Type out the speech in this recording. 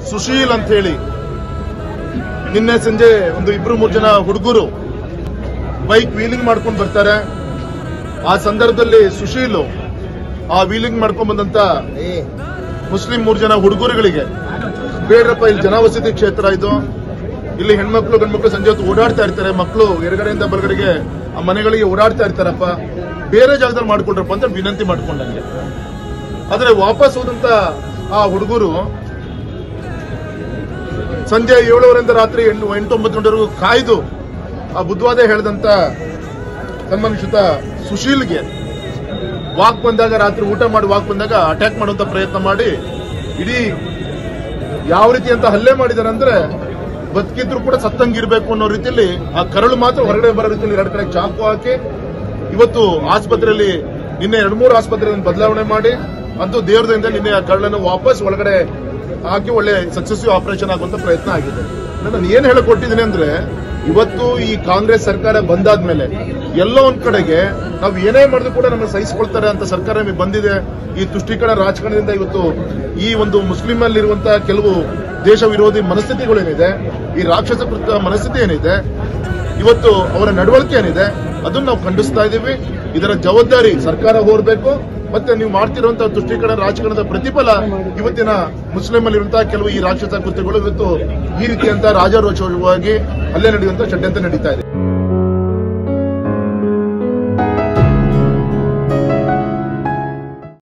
ಸುಶೀಲ್ ಅಂತ ಹೇಳಿ ನಿನ್ನೆ ಸಂಜೆ ಒಂದು 2-3 ಜನ ಹುಡುಗರು ಬೈಕ್ ವೀಲಿಂಗ್ ಮಾಡ್ಕೊಂಡು ಬರ್ತಾರೆ. ಆ ಸಂದರ್ಭದಲ್ಲಿ ಸುಶೀಲ್ ಆ ವೀಲಿಂಗ್ ಮಾಡ್ಕೊಂಡ್ ಬಂದಂತ ಮುಸ್ಲಿಂ 3 ಜನ ಹುಡುಗರುಗಳಿಗೆ, ಬೇಡ್ರಪ್ಪ ಇಲ್ಲಿ ಜನವಸತಿ ಕ್ಷೇತ್ರ ಇದು, ಇಲ್ಲಿ ಹೆಣ್ಮಕ್ಳು ಗಂಡ್ಮಕ್ಳು ಸಂಜೆ ಹೊತ್ತು ಓಡಾಡ್ತಾ ಇರ್ತಾರೆ, ಮಕ್ಕಳು ಎಡಗಡೆಯಿಂದ ಬಲಗಡೆಗೆ ಆ ಮನೆಗಳಿಗೆ ಓಡಾಡ್ತಾ ಇರ್ತಾರಪ್ಪ, ಬೇರೆ ಜಾಗದಲ್ಲಿ ಮಾಡ್ಕೊಂಡ್ರಪ್ಪ ಅಂತ ವಿನಂತಿ ಮಾಡ್ಕೊಂಡಂಗೆ. ಆದ್ರೆ ವಾಪಸ್ ಹೋದಂತ ಆ ಹುಡುಗರು ಸಂಜೆ 7:30 ರಾತ್ರಿ 8-9 ಗಂಟೆವರೆಗೂ ಕಾಯ್ದು ಆ ಬುದ್ಧವಾದ ಹೇಳಿದಂತ ಸನ್ಮಾನಿತ ಸುಶೀಲ್ಗೆ ವಾಕ್ ಬಂದಾಗ, ರಾತ್ರಿ ಊಟ ಮಾಡಿ ವಾಕ್ ಬಂದಾಗ ಅಟ್ಯಾಕ್ ಮಾಡುವಂತ ಪ್ರಯತ್ನ ಮಾಡಿ ಇಡೀ ಯಾವ ರೀತಿ ಅಂತ ಹಲ್ಲೆ ಮಾಡಿದಾರೆ ಅಂದ್ರೆ ಬದುಕಿದ್ರು ಕೂಡ ಸತ್ತಂಗಿರ್ಬೇಕು ಅನ್ನೋ ರೀತಿಯಲ್ಲಿ ಆ ಕರಳು ಮಾತ್ರ ಹೊರಗಡೆ ಬರೋ ರೀತಿಯಲ್ಲಿ 2 ಕಡೆ ಚಾಕು ಹಾಕಿ ಇವತ್ತು ಆಸ್ಪತ್ರೆಯಲ್ಲಿ ನಿನ್ನೆ 2-3 ಆಸ್ಪತ್ರೆಯನ್ನು ಬದಲಾವಣೆ ಮಾಡಿ ಅಂತೂ ದೇವರದಿಂದ ನಿನ್ನೆ ಆ ಕರಳನ್ನು ವಾಪಸ್ ಒಳಗಡೆ ಹಾಕಿ ಒಳ್ಳೆ ಸಕ್ಸೆಸಿವ್ ಆಪರೇಷನ್ ಆಗುವಂತ ಪ್ರಯತ್ನ ಆಗಿದೆ. ನಾನು ಏನ್ ಹೇಳಿಕೊಟ್ಟಿದ್ದೀನಿ ಅಂದ್ರೆ, ಇವತ್ತು ಈ ಕಾಂಗ್ರೆಸ್ ಸರ್ಕಾರ ಬಂದಾದ್ಮೇಲೆ ಎಲ್ಲೋ ಒಂದ್ ಕಡೆಗೆ ನಾವು ಏನೇ ಮಾಡಿದ್ರು ಕೂಡ ನಮ್ಮನ್ನು ಸಹಿಸಿಕೊಳ್ತಾರೆ ಅಂತ ಸರ್ಕಾರ ನಮಗೆ ಬಂದಿದೆ. ಈ ತುಷ್ಟೀಕರಣ ರಾಜಕಾರಣದಿಂದ ಇವತ್ತು ಈ ಒಂದು ಮುಸ್ಲಿಮಲ್ಲಿರುವಂತಹ ಕೆಲವು ದೇಶ ವಿರೋಧಿ ಮನಸ್ಥಿತಿಗಳೇನಿದೆ, ಈ ರಾಕ್ಷಸ ಕೃತ ಮನಸ್ಥಿತಿ ಏನಿದೆ, ಇವತ್ತು ಅವರ ನಡವಳಿಕೆ ಏನಿದೆ, ಅದನ್ನು ನಾವು ಖಂಡಿಸ್ತಾ ಇದ್ದೀವಿ. ಇದರ ಜವಾಬ್ದಾರಿ ಸರ್ಕಾರ ಹೊರಬೇಕು. ಮತ್ತೆ ನೀವು ಮಾಡ್ತಿರುವಂತಹ ತುಷ್ಟೀಕರಣ ರಾಜಕಾರಣದ ಪ್ರತಿಫಲ ಇವತ್ತಿನ ಮುಸ್ಲಿಮಲ್ಲಿರುವಂತಹ ಕೆಲವು ಈ ರಾಕ್ಷಸ ಕೃತ್ಯಗಳು ಇವತ್ತು ಈ ರೀತಿಯಂತ ರಾಜಾರೋಷವಾಗಿ ಹಲ್ಲೆ ನಡೆಯುವಂತ ಷಡ್ಯಂತ್ರ ನಡೀತಾ ಇದೆ.